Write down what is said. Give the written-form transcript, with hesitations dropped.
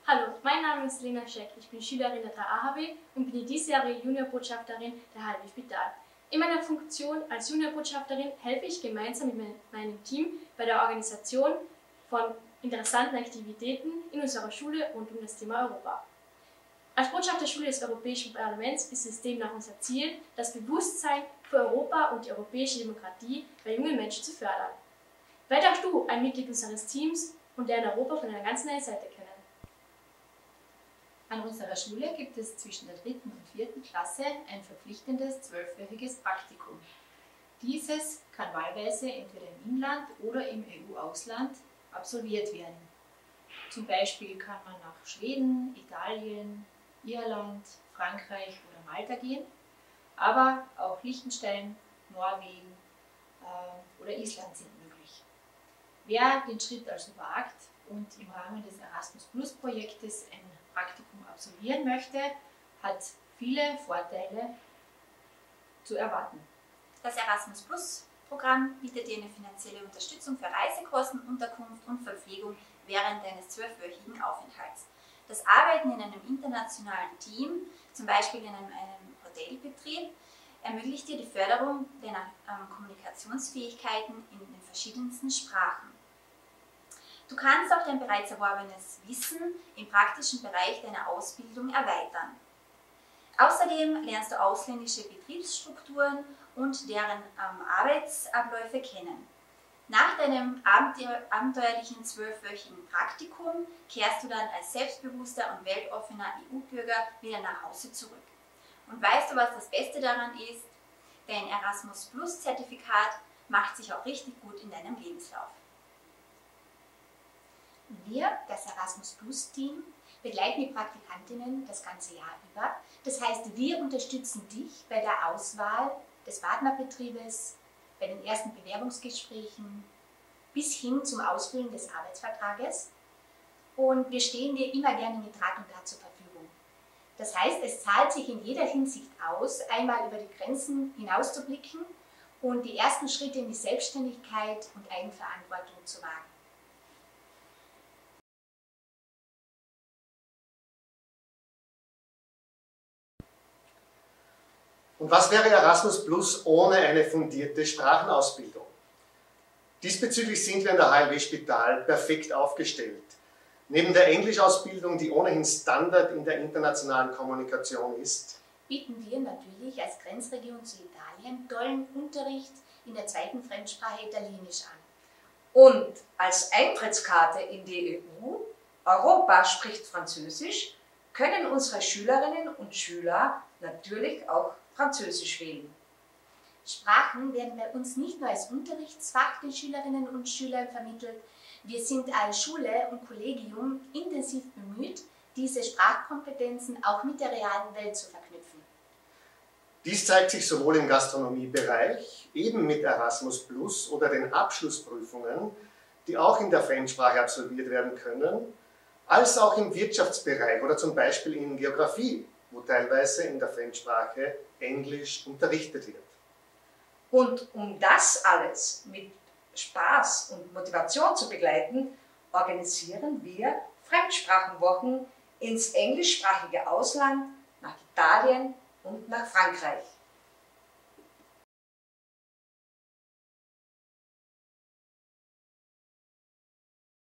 Hallo, mein Name ist Lena Scheck, ich bin Schülerin der 3AHW und bin die diesjährige Juniorbotschafterin der HLW Spital. In meiner Funktion als Juniorbotschafterin helfe ich gemeinsam mit meinem Team bei der Organisation von interessanten Aktivitäten in unserer Schule rund um das Thema Europa. Als Botschafterschule des Europäischen Parlaments ist es demnach unser Ziel, das Bewusstsein für Europa und die europäische Demokratie bei jungen Menschen zu fördern. Werd auch du ein Mitglied unseres Teams und lerne Europa von einer ganz neuen Seite kennen. An unserer Schule gibt es zwischen der 3. und 4. Klasse ein verpflichtendes 12-wöchiges Praktikum. Dieses kann wahlweise entweder im Inland oder im EU-Ausland absolviert werden. Zum Beispiel kann man nach Schweden, Italien, Irland, Frankreich oder Malta gehen, aber auch Liechtenstein, Norwegen oder Island sind möglich. Wer den Schritt also wagt und im Rahmen des Erasmus-Plus-Projektes ein Praktikum absolvieren möchte, hat viele Vorteile zu erwarten. Das Erasmus-Plus-Programm bietet dir eine finanzielle Unterstützung für Reisekosten, Unterkunft und Verpflegung während deines 12-wöchigen Aufenthalts. Das Arbeiten in einem internationalen Team, zum Beispiel in einem Hotelbetrieb, ermöglicht dir die Förderung deiner Kommunikationsfähigkeiten in den verschiedensten Sprachen. Du kannst auch dein bereits erworbenes Wissen im praktischen Bereich deiner Ausbildung erweitern. Außerdem lernst du ausländische Betriebsstrukturen und deren Arbeitsabläufe kennen. Nach deinem abenteuerlichen 12-wöchigen Praktikum kehrst du dann als selbstbewusster und weltoffener EU-Bürger wieder nach Hause zurück. Und weißt du, was das Beste daran ist? Dein Erasmus-Plus-Zertifikat macht sich auch richtig gut in deinem Lebenslauf. Wir, das Erasmus-Plus-Team, begleiten die Praktikantinnen das ganze Jahr über. Das heißt, wir unterstützen dich bei der Auswahl des Partnerbetriebes, bei den ersten Bewerbungsgesprächen bis hin zum Ausfüllen des Arbeitsvertrages. Und wir stehen dir immer gerne mit Rat und Tat zur Verfügung. Das heißt, es zahlt sich in jeder Hinsicht aus, einmal über die Grenzen hinauszublicken und die ersten Schritte in die Selbstständigkeit und Eigenverantwortung zu wagen. Und was wäre Erasmus Plus ohne eine fundierte Sprachenausbildung? Diesbezüglich sind wir in der HLW Spital perfekt aufgestellt. Neben der Englischausbildung, die ohnehin Standard in der internationalen Kommunikation ist, bieten wir natürlich als Grenzregion zu Italien tollen Unterricht in der zweiten Fremdsprache Italienisch an. Und als Eintrittskarte in die EU, Europa spricht Französisch, können unsere Schülerinnen und Schüler natürlich auch Französisch wählen. Sprachen werden bei uns nicht nur als Unterrichtsfach den Schülerinnen und Schülern vermittelt, wir sind als Schule und Kollegium intensiv bemüht, diese Sprachkompetenzen auch mit der realen Welt zu verknüpfen. Dies zeigt sich sowohl im Gastronomiebereich, eben mit Erasmus Plus oder den Abschlussprüfungen, die auch in der Fremdsprache absolviert werden können, als auch im Wirtschaftsbereich oder zum Beispiel in Geografie, wo teilweise in der Fremdsprache Englisch unterrichtet wird. Und um das alles mit Spaß und Motivation zu begleiten, organisieren wir Fremdsprachenwochen ins englischsprachige Ausland, nach Italien und nach Frankreich.